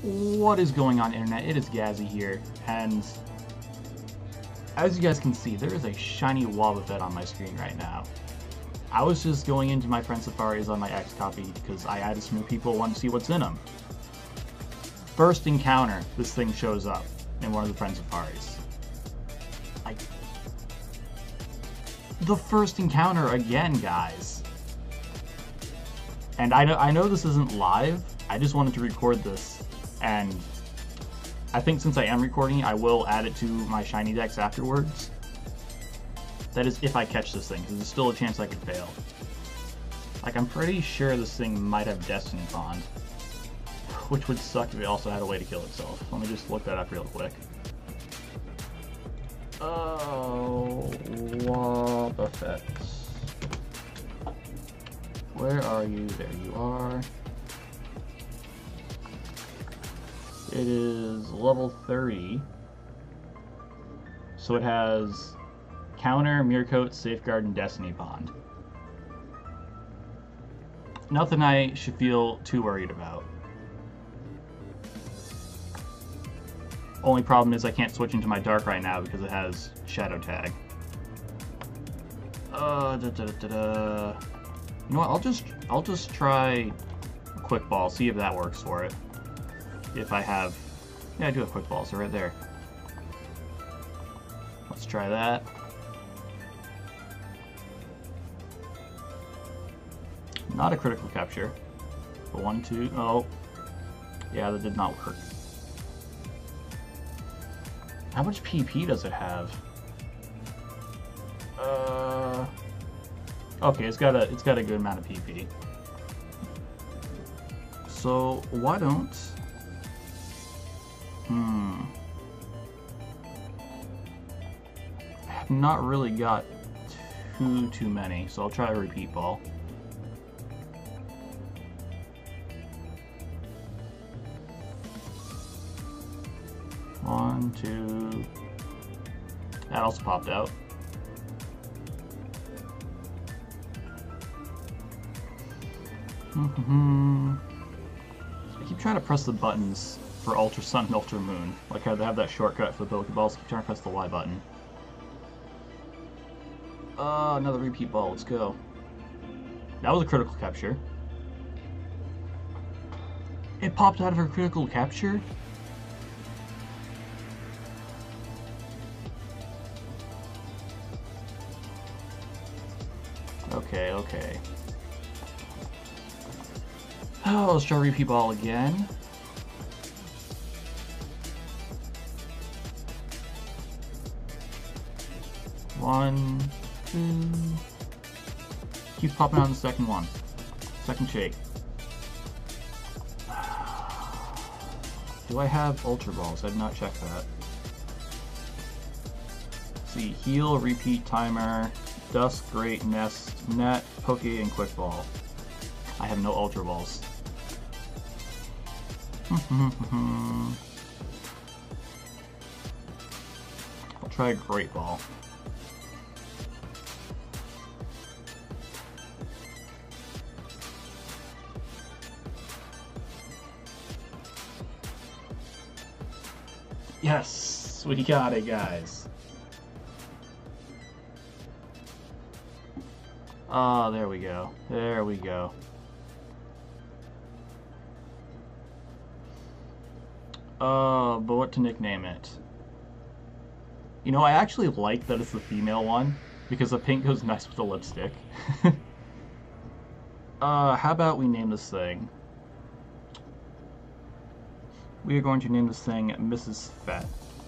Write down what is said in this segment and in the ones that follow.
What is going on, internet? It is Gazzy here, and as you guys can see, there is a shiny Wobbuffet on my screen right now. I was just going into my friend safaris on my X copy because I added some new people who want to see what's in them. First encounter, this thing shows up in one of the friend safaris. Like, the first encounter again, guys. And I know this isn't live. I just wanted to record this, and I think since I am recording, I will add it to my Shiny Dex afterwards. That is if I catch this thing, because there's still a chance I could fail. Like, I'm pretty sure this thing might have Destiny Bond, which would suck if it also had a way to kill itself. Let me just look that up real quick. Oh, Wobbuffet. Where are you? There you are. It is level 30. So it has Counter, Mirror Coat, Safeguard, and Destiny Bond. Nothing I should feel too worried about. Only problem is I can't switch into my Dark right now because it has Shadow Tag. You know what? I'll just try a Quick Ball, see if that works for it. If I have, yeah, I do have Quick Ball, so right there. Let's try that. Not a critical capture. But 1, 2, oh, yeah, that did not work. How much PP does it have? Okay, it's got a good amount of PP. So why don't? I have not really got too many, so I'll try a repeat ball. One, two. That also popped out. I keep trying to press the buttons for Ultra Sun and Ultra Moon. Like how they have that shortcut for the Pokeballs. Keep trying to press the Y button. Another repeat ball. Let's go. That was a critical capture. It popped out of her critical capture? Okay, okay. Oh, let's try repeat ball again. One, two. Keep popping out on the second one. Second shake. Do I have Ultra Balls? I did not check that. Let's see, heal, repeat, timer, Dusk, Great, Nest, Net, Poke, and Quick Ball. I have no Ultra Balls. I'll try a Great Ball. Yes, we got it, guys. Oh, there we go. There we go. But what to nickname it? You know, I actually like that it's the female one, because the pink goes nice with the lipstick. How about we name this thing? We are going to name this thing Mrs. Fett.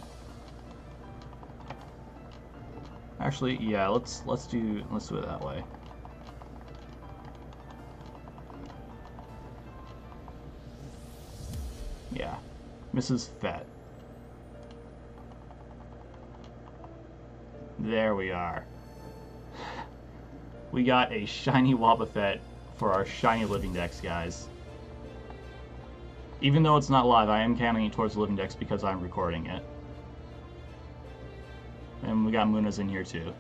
Actually, yeah, let's do it that way. Yeah, Mrs. Fett. There we are. We got a shiny Wobbuffet for our Shiny Living Dex, guys. Even though it's not live, I am counting it towards the Living Dex because I'm recording it. And we got Muna's in here too.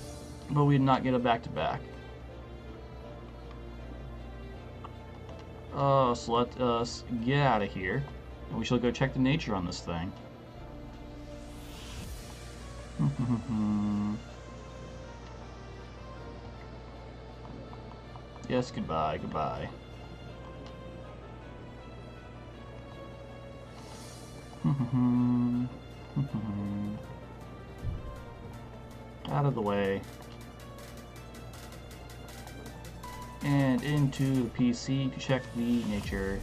But we did not get a back-to-back. So let us get out of here, and we shall go check the nature on this thing. Yes, goodbye, goodbye. Out of the way. And into the PC to check the nature.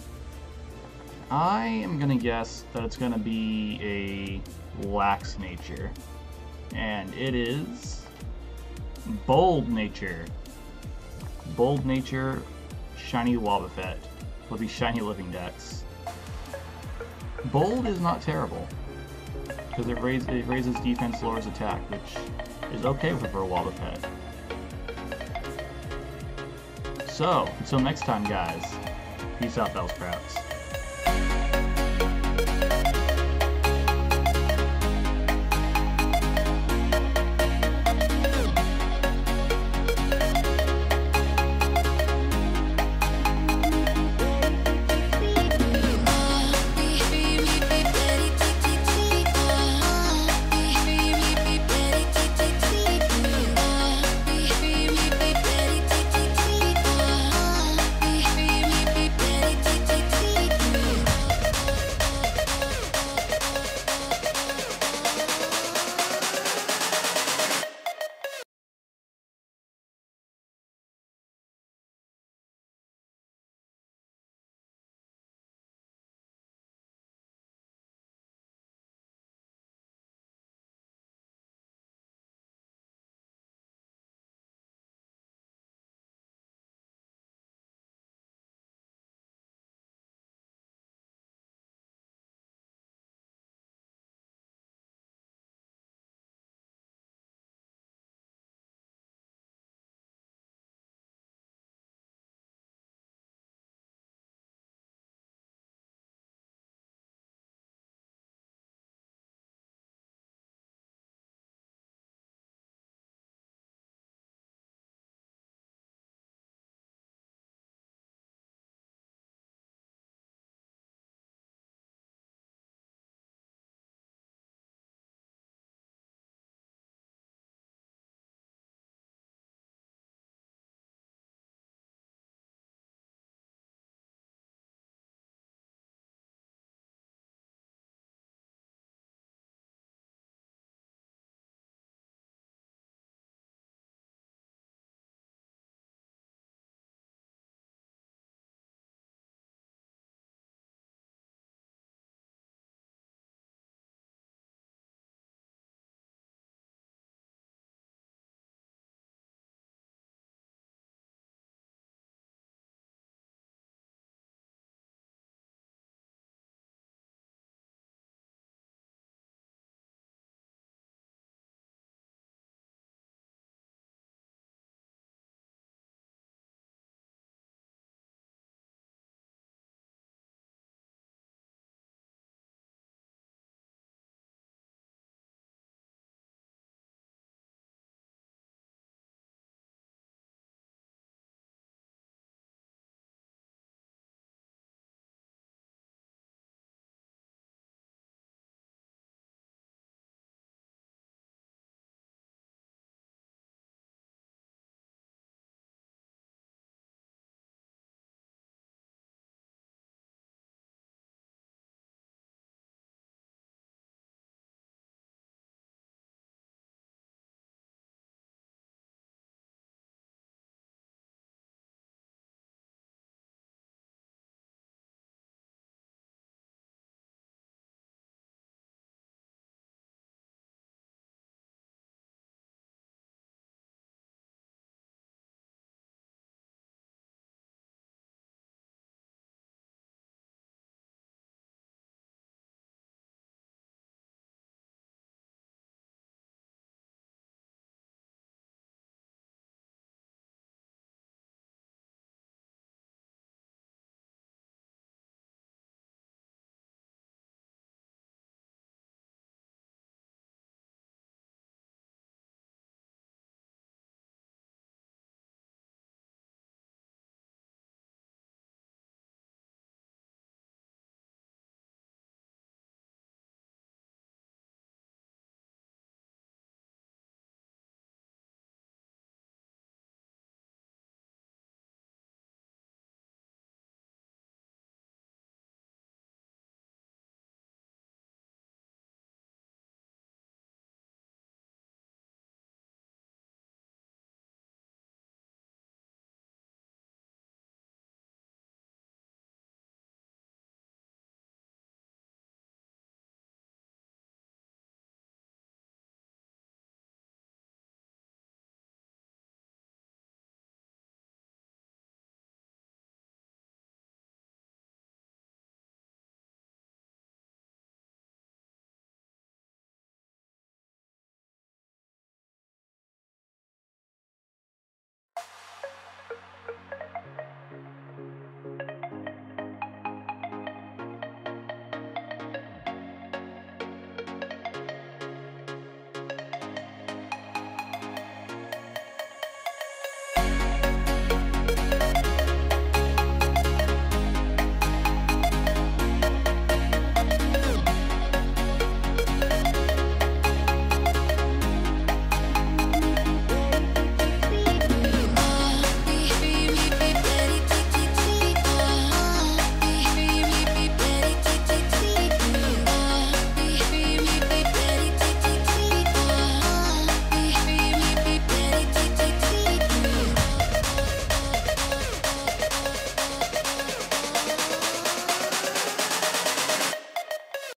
I am gonna guess that it's gonna be a lax nature. And it is bold nature. Bold nature, shiny Wobbuffet with the Shiny Living Dex. Bold is not terrible, because it raises defense, lowers attack, which is okay for a Wobbuffet. So, until next time guys, peace out, Bellsprouts.